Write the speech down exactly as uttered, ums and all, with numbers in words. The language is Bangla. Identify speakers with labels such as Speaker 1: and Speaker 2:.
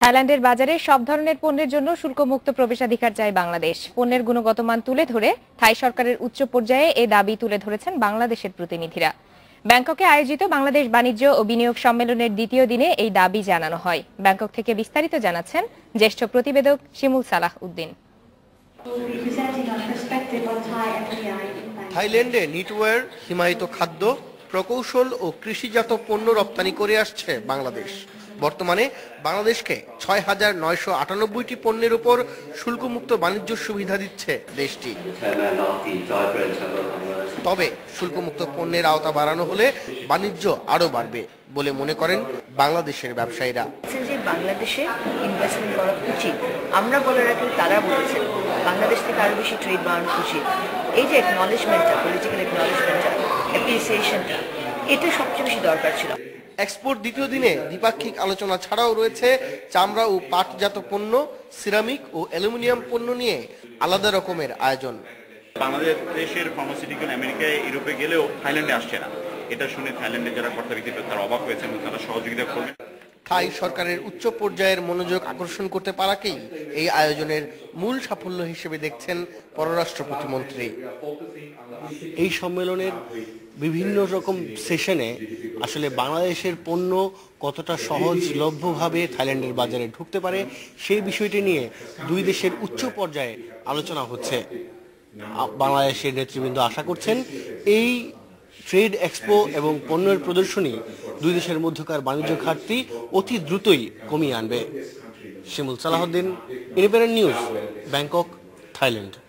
Speaker 1: থাইল্যান্ডের বাজারে সব ধরনের পণ্যের জন্য শুল্কমুক্ত প্রবেশাধিকার চায় বাংলাদেশ। পণ্যের গুণগত মান তুলে ধরে থাই সরকারের উচ্চ পর্যায়ে এ দাবি তুলে ধরেছেন বাংলাদেশের প্রতিনিধিরা। ব্যাংককে আয়োজিত বাংলাদেশ বাণিজ্য ও বিনিয়োগ সম্মেলনের দ্বিতীয় দিনে এই দাবি জানানো হয়। ব্যাংকক থেকে বিস্তারিত জানাচ্ছেন জ্যেষ্ঠ প্রতিবেদক শিমুল সালাহ উদ্দিন।
Speaker 2: থাইল্যান্ডে নিটওয়্যার, হিমায়িত খাদ্য, প্রকৌশল ও কৃষিজাত পণ্য রপ্তানি করে আসছে বাংলাদেশ। বর্তমানে বাংলাদেশকে ছয় হাজার নয়শো আটানব্বইটি পণ্যের উপর শুল্কমুক্ত বাণিজ্য সুবিধা দিচ্ছে দেশটি। তবে শুল্কমুক্ত পণ্যের আওতা বাড়ানো হলে বাণিজ্য আরও বাড়বে বলে মনে করেন বাংলাদেশের ব্যবসায়ীরা।
Speaker 3: বাংলাদেশে ইনভেস্টমেন্ট করা উচিত, আমরা বলে রাখলে তারা বলেছেন বাংলাদেশ থেকে আরো বেশি ট্রেড বাড়ানো উচিত। এই যে একনলেজমেন্টটা, পলিটিক্যাল একনলেজমেন্টটা, অ্যাপ্রিসিয়েশনটা, এটা সবচেয়ে বেশি দরকার ছিল।
Speaker 2: এক্সপোর্ট দ্বিতীয় দিনে দ্বিপাক্ষিক আলোচনা ছাড়াও রয়েছে চামড়া ও পাটজাত পণ্য, সিরামিক ও অ্যালুমিনিয়াম পণ্য নিয়ে আলাদা রকমের আয়োজন।
Speaker 4: বাংলাদেশের ফার্মাসিউটিক্যাল আমেরিকায়, ইউরোপে গেলেও থাইল্যান্ডে আসছে না। এটা শুনে থাইল্যান্ডের যারা কর্তাবিদ তারা অবাক হয়েছে এবং তারা সহযোগিতা করবে।
Speaker 2: থাই সরকারের উচ্চ পর্যায়ের মনোযোগ আকর্ষণ করতে পারাকেই এই আয়োজনের মূল সাফল্য হিসেবে দেখছেন পররাষ্ট্র প্রতিমন্ত্রী।
Speaker 5: এই সম্মেলনের বিভিন্ন রকম সেশনে আসলে বাংলাদেশের পণ্য কতটা সহজলভ্যভাবে থাইল্যান্ডের বাজারে ঢুকতে পারে সেই বিষয়টি নিয়ে দুই দেশের উচ্চ পর্যায়ে আলোচনা হচ্ছে। বাংলাদেশের নেতৃবৃন্দ আশা করছেন এই ট্রেড এক্সপো এবং পণ্যের প্রদর্শনী দুই দেশের মধ্যকার বাণিজ্য ঘাটতি অতি দ্রুতই কমিয়ে আনবে। Shimul Salah Uddin, independent news, Bangkok, Thailand.